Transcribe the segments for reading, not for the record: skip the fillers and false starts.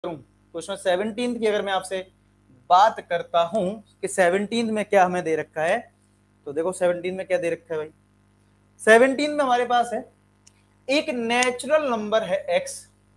करूं क्वेश्चन 17 की अगर मैं आपसे बात करता हूं कि 17 में क्या हमें दे रखा है, तो देखो 17 में क्या दे रखा है भाई। 17 में हमारे पास है एक नेचुरल नंबर है x,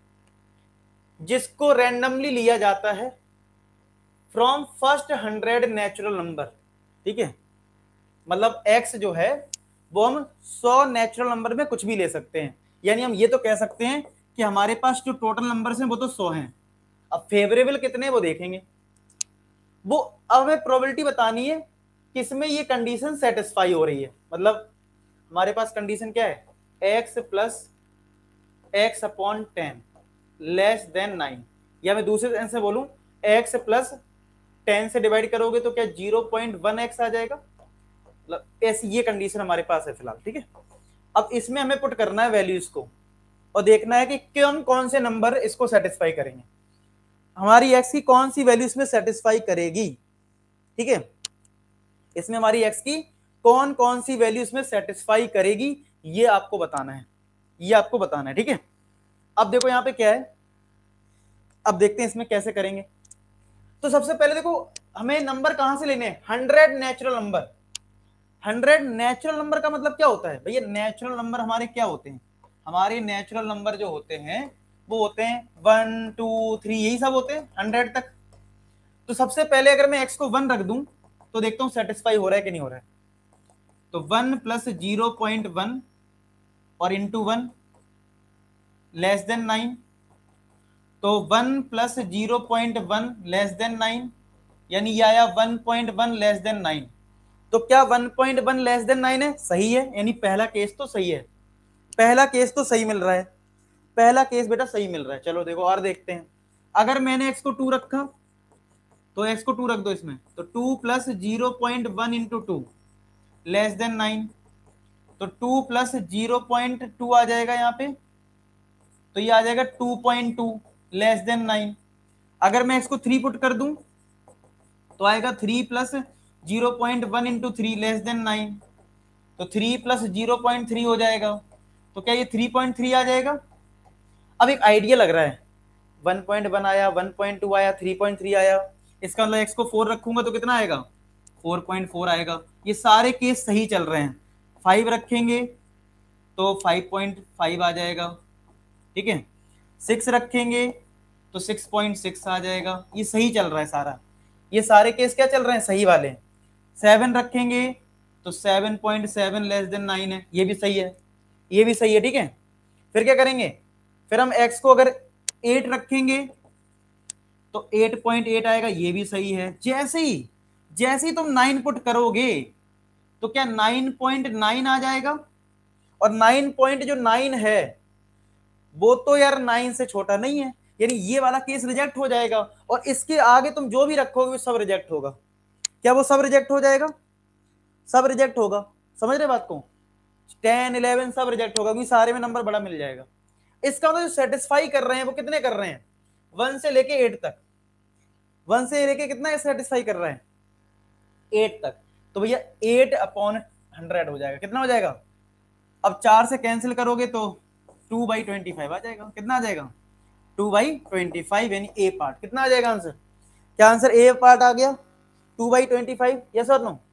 जिसको रैंडमली लिया जाता है फ्रॉम फर्स्ट 100 नेचुरल नंबर। ठीक है, मतलब x जो है वो हम 100 नेचुरल नंबर में कुछ भी ले सकते हैं, यानी हम ये तो कह सकते हैं कि हमारे पास जो टोटल नंबर्स हैं वो तो 100 हैं। अब फेवरेबल कितने वो देखेंगे, वो अब हमें प्रोबेबिलिटी बतानी है किसमें ये कंडीशन सेटिस्फाई हो रही है। मतलब हमारे पास कंडीशन क्या है, x plus x upon 10 less than 9, या मैं दूसरे सेंस से बोलूं x प्लस 10 से डिवाइड करोगे तो क्या 0.1x आ जाएगा। मतलब ऐसी ये कंडीशन हमारे पास है फिलहाल। ठीक है, अब इसमें हमें पुट करना है वैल्यूज को और देखना है कि कौन कौन से नंबर इसको सेटिस्फाई करेंगे, हमारी x की कौन सी वैल्यू इसमें सेटिस्फाई करेगी। ठीक है, इसमें हमारी x की कौन कौन सी वैल्यू इसमें सेटिस्फाई करेगी, ये आपको बताना है, ये आपको बताना है। ठीक है, अब देखो यहां पे क्या है, अब देखते हैं इसमें कैसे करेंगे। तो सबसे पहले देखो हमें नंबर कहां से लेने हैं, 100 नेचुरल नंबर। 100 नेचुरल नंबर का मतलब क्या होता है भैया, नेचुरल नंबर हमारे क्या होते हैं, हमारे नेचुरल नंबर जो होते हैं वो होते हैं 1 2 3, यही सब होते हैं 100 तक। तो सबसे पहले अगर मैं x को 1 रख दूं तो देखता हूं सेटिस्फाई हो रहा है कि नहीं हो रहा है। तो 1 प्लस 0.1 और इंटू 1 लेस देन 9, तो 1 प्लस 0.1 लेस देन 9, यानी ये आया 1.1 लेस देन 9। तो क्या 1.1 लेस देन 9 है, सही है, यानी पहला केस तो सही है, पहला केस तो सही मिल रहा है, पहला केस बेटा सही मिल रहा है। चलो देखो और देखते हैं, अगर मैंने x को 2 रखा तो x को 2 रख दो इसमें, तो 2 प्लस 0.1 इंटू 2 लेस देन 9, तो 2 प्लस 0.2 आ जाएगा यहाँ पे, तो ये आ जाएगा 2.2 लेस देन 9। अगर मैं इसको 3 पुट कर दूं तो आएगा 3 प्लस 0.1 इंटू 3 लेस देन 9, तो 3 प्लस 0.3 हो जाएगा, तो क्या ये 3.3 आ जाएगा। अब एक आइडिया लग रहा है, 1.1 आया, 1.2 आया, 3.3 आया, इसका मतलब x को 4 रखूंगा तो कितना आएगा, 4.4 आएगा। ये सारे केस सही चल रहे हैं, 5 रखेंगे तो 5.5 आ जाएगा। ठीक है, 6 रखेंगे तो 6.6 आ जाएगा, ये सही चल रहा है सारा, ये सारे केस क्या चल रहे हैं, सही वाले। 7 रखेंगे तो 7.7 लेस देन 9 है, ये भी सही है, ये भी सही है। ठीक है, फिर क्या करेंगे, फिर हम x को अगर 8 रखेंगे तो 8.8 आएगा, ये भी सही है। जैसे ही तुम 9 पुट करोगे तो क्या 9.9 आ जाएगा, और 9 है वो तो यार 9 से छोटा नहीं है, यानी ये वाला केस रिजेक्ट हो जाएगा, और इसके आगे तुम जो भी रखोगे वो सब रिजेक्ट होगा। क्या वो सब रिजेक्ट हो जाएगा, सब रिजेक्ट होगा, समझ रहे बात को, 10 11 सब रिजेक्ट होगा क्योंकि सारे में नंबर बड़ा मिल जाएगा। इसका मतलब जो सेटिस्फाई कर रहे हैं वो कितने कर रहे हैं, 1 से लेके 8 तक, 1 से लेके कितना सेटिस्फाई कर रहे हैं, 8 तक। तो भैया 8/100 हो जाएगा, कितना हो जाएगा, अब 4 से कैंसिल करोगे तो 2/25 आ जाएगा, कितना आ जाएगा 2/25, यानी ए पार्ट कितना आ जाएगा आंसर, क्या आंसर ए पार्ट आ गया 2/25, यस और नो।